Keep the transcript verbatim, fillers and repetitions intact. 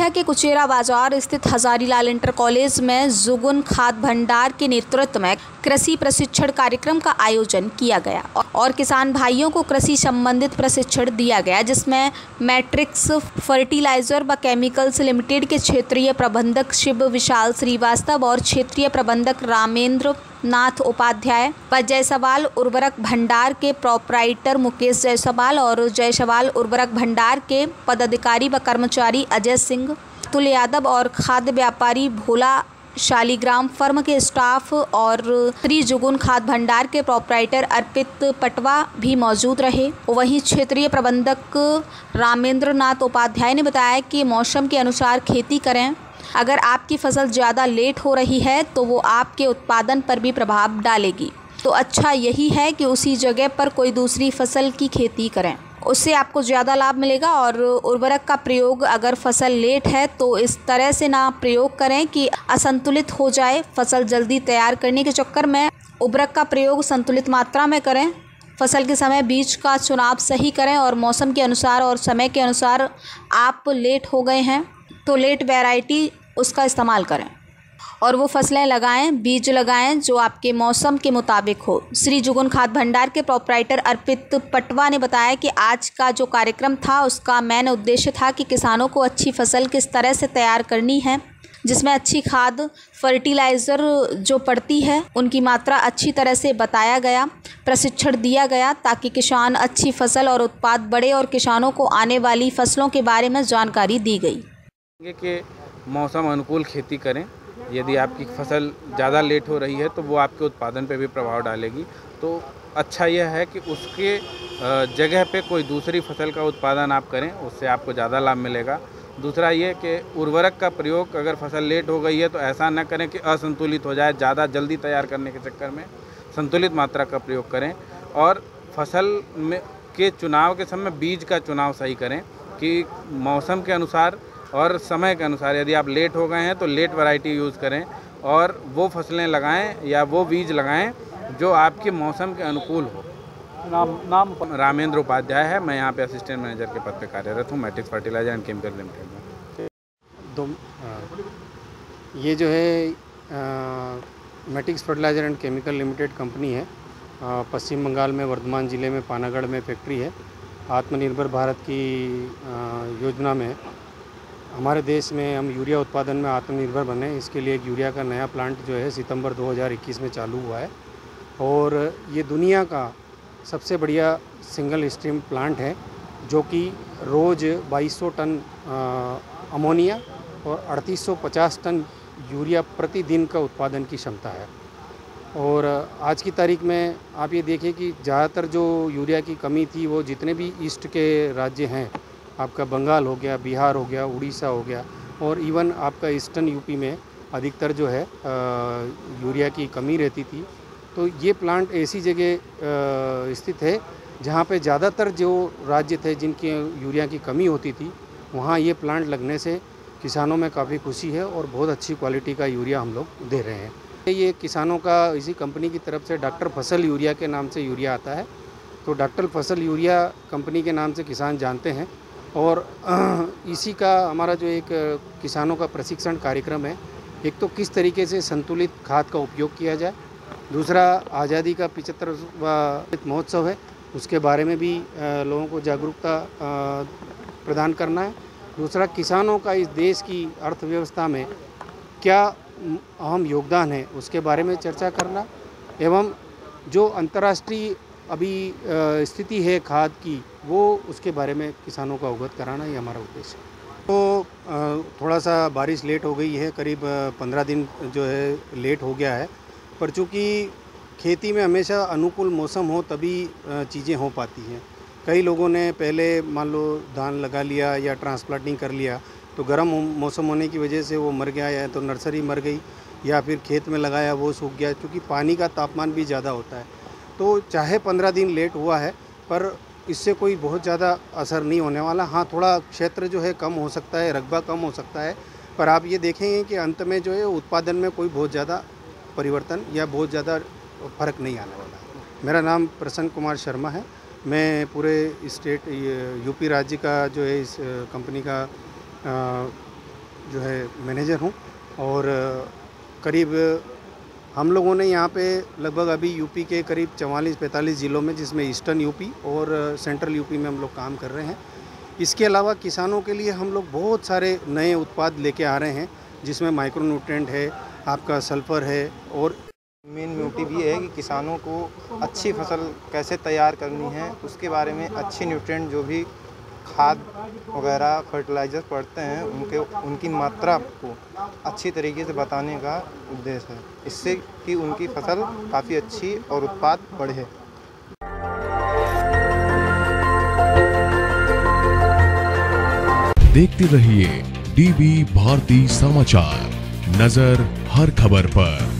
है कि कुचेरा बाजार स्थित हजारीलाल इंटर कॉलेज में जुगुन खाद भंडार के नेतृत्व में कृषि प्रशिक्षण कार्यक्रम का आयोजन किया गया और किसान भाइयों को कृषि संबंधित प्रशिक्षण दिया गया, जिसमें मैट्रिक्स फर्टिलाइजर व केमिकल्स लिमिटेड के क्षेत्रीय प्रबंधक शिव विशाल श्रीवास्तव और क्षेत्रीय प्रबंधक रामेंद्र नाथ उपाध्याय व जायसवाल उर्वरक भंडार के प्रोपराइटर मुकेश जायसवाल और जायसवाल उर्वरक भंडार के पदाधिकारी व कर्मचारी अजय सिंह, अतुल यादव और खाद्य व्यापारी भोला शालीग्राम फर्म के स्टाफ और श्री जुगुन खाद भंडार के प्रोपराइटर अर्पित पटवा भी मौजूद रहे। वहीं क्षेत्रीय प्रबंधक रामेंद्र नाथ उपाध्याय ने बताया कि मौसम के अनुसार खेती करें। अगर आपकी फसल ज़्यादा लेट हो रही है तो वो आपके उत्पादन पर भी प्रभाव डालेगी, तो अच्छा यही है कि उसी जगह पर कोई दूसरी फसल की खेती करें, उससे आपको ज़्यादा लाभ मिलेगा। और उर्वरक का प्रयोग अगर फसल लेट है तो इस तरह से ना प्रयोग करें कि असंतुलित हो जाए फसल। जल्दी तैयार करने के चक्कर में उर्वरक का प्रयोग संतुलित मात्रा में करें। फसल के समय बीज का चुनाव सही करें और मौसम के अनुसार और समय के अनुसार आप लेट हो गए हैं तो लेट वैरायटी उसका इस्तेमाल करें और वो फसलें लगाएं, बीज लगाएं जो आपके मौसम के मुताबिक हो। श्री जुगुन खाद भंडार के प्रोपराइटर अर्पित पटवा ने बताया कि आज का जो कार्यक्रम था उसका मेन उद्देश्य था कि किसानों को अच्छी फसल किस तरह से तैयार करनी है, जिसमें अच्छी खाद फर्टिलाइज़र जो पड़ती है उनकी मात्रा अच्छी तरह से बताया गया, प्रशिक्षण दिया गया ताकि किसान अच्छी फसल और उत्पाद बढ़े और किसानों को आने वाली फसलों के बारे में जानकारी दी गई। कि मौसम अनुकूल खेती करें। यदि आपकी फसल ज़्यादा लेट हो रही है तो वो आपके उत्पादन पे भी प्रभाव डालेगी, तो अच्छा यह है कि उसके जगह पे कोई दूसरी फसल का उत्पादन आप करें, उससे आपको ज़्यादा लाभ मिलेगा। दूसरा ये कि उर्वरक का प्रयोग अगर फसल लेट हो गई है तो ऐसा न करें कि असंतुलित हो जाए, ज़्यादा जल्दी तैयार करने के चक्कर में संतुलित मात्रा का प्रयोग करें। और फसल में के चुनाव के समय बीज का चुनाव सही करें कि मौसम के अनुसार और समय के अनुसार यदि आप लेट हो गए हैं तो लेट वैरायटी यूज़ करें और वो फसलें लगाएं या वो बीज लगाएं जो आपके मौसम के अनुकूल हो। नाम नाम रामेंद्र उपाध्याय है, मैं यहाँ पे असिस्टेंट मैनेजर के पद पे कार्यरत हूँ matrix fertiliser and chemical limited में। दो ये जो है matrix fertiliser and chemical limited company है, आ, पश्चिम बंगाल में वर्धमान ज़िले में पानागढ़ में फैक्ट्री है। आत्मनिर्भर भारत की आ, योजना में हमारे देश में हम यूरिया उत्पादन में आत्मनिर्भर बने, इसके लिए एक यूरिया का नया प्लांट जो है सितंबर दो हज़ार इक्कीस में चालू हुआ है और ये दुनिया का सबसे बढ़िया सिंगल स्ट्रीम प्लांट है जो कि रोज़ बाईस सौ टन अमोनिया और अड़तीस सौ पचास टन यूरिया प्रतिदिन का उत्पादन की क्षमता है। और आज की तारीख में आप ये देखिए कि ज़्यादातर जो यूरिया की कमी थी वो जितने भी ईस्ट के राज्य हैं, आपका बंगाल हो गया, बिहार हो गया, उड़ीसा हो गया और इवन आपका ईस्टर्न यूपी में अधिकतर जो है यूरिया की कमी रहती थी। तो ये प्लांट ऐसी जगह स्थित है जहाँ पे ज़्यादातर जो राज्य थे जिनकी यूरिया की कमी होती थी, वहाँ ये प्लांट लगने से किसानों में काफ़ी खुशी है और बहुत अच्छी क्वालिटी का यूरिया हम लोग दे रहे हैं। ये किसानों का इसी कंपनी की तरफ से डॉक्टर फसल यूरिया के नाम से यूरिया आता है, तो डॉक्टर फसल यूरिया कंपनी के नाम से किसान जानते हैं और इसी का हमारा जो एक किसानों का प्रशिक्षण कार्यक्रम है, एक तो किस तरीके से संतुलित खाद का उपयोग किया जाए, दूसरा आज़ादी का पचहत्तरवां महोत्सव है उसके बारे में भी लोगों को जागरूकता प्रदान करना है, दूसरा किसानों का इस देश की अर्थव्यवस्था में क्या अहम योगदान है उसके बारे में चर्चा करना एवं जो अंतर्राष्ट्रीय अभी स्थिति है खाद की वो उसके बारे में किसानों को अवगत कराना ही हमारा उद्देश्य है। तो थोड़ा सा बारिश लेट हो गई है, करीब पंद्रह दिन जो है लेट हो गया है, पर चूँकि खेती में हमेशा अनुकूल मौसम हो तभी चीज़ें हो पाती हैं। कई लोगों ने पहले मान लो धान लगा लिया या ट्रांसप्लांटिंग कर लिया तो गर्म मौसम होने की वजह से वो मर गया या तो नर्सरी मर गई या फिर खेत में लगाया वो सूख गया, क्योंकि पानी का तापमान भी ज़्यादा होता है। तो चाहे पंद्रह दिन लेट हुआ है पर इससे कोई बहुत ज़्यादा असर नहीं होने वाला। हाँ, थोड़ा क्षेत्र जो है कम हो सकता है, रकबा कम हो सकता है, पर आप ये देखेंगे कि अंत में जो है उत्पादन में कोई बहुत ज़्यादा परिवर्तन या बहुत ज़्यादा फ़र्क नहीं आने वाला है। मेरा नाम प्रसन्न कुमार शर्मा है, मैं पूरे स्टेट यूपी राज्य का जो है इस कंपनी का जो है मैनेजर हूँ। और करीब हम लोगों ने यहाँ पे लगभग अभी यूपी के करीब चवालीस पैंतालीस ज़िलों में, जिसमें ईस्टर्न यूपी और सेंट्रल यूपी में हम लोग काम कर रहे हैं। इसके अलावा किसानों के लिए हम लोग बहुत सारे नए उत्पाद लेके आ रहे हैं, जिसमें माइक्रोन्यूट्रेंट है, आपका सल्फ़र है। और मेन मोटिव ये है कि किसानों को अच्छी फसल कैसे तैयार करनी है उसके बारे में अच्छी न्यूट्रिएंट जो भी खाद वगैरह फर्टिलाइजर पड़ते हैं उनके उनकी मात्रा को अच्छी तरीके से बताने का उद्देश्य है, इससे कि उनकी फसल काफ़ी अच्छी और उत्पाद बढ़े। देखते रहिए डीबी भारती समाचार, नजर हर खबर पर।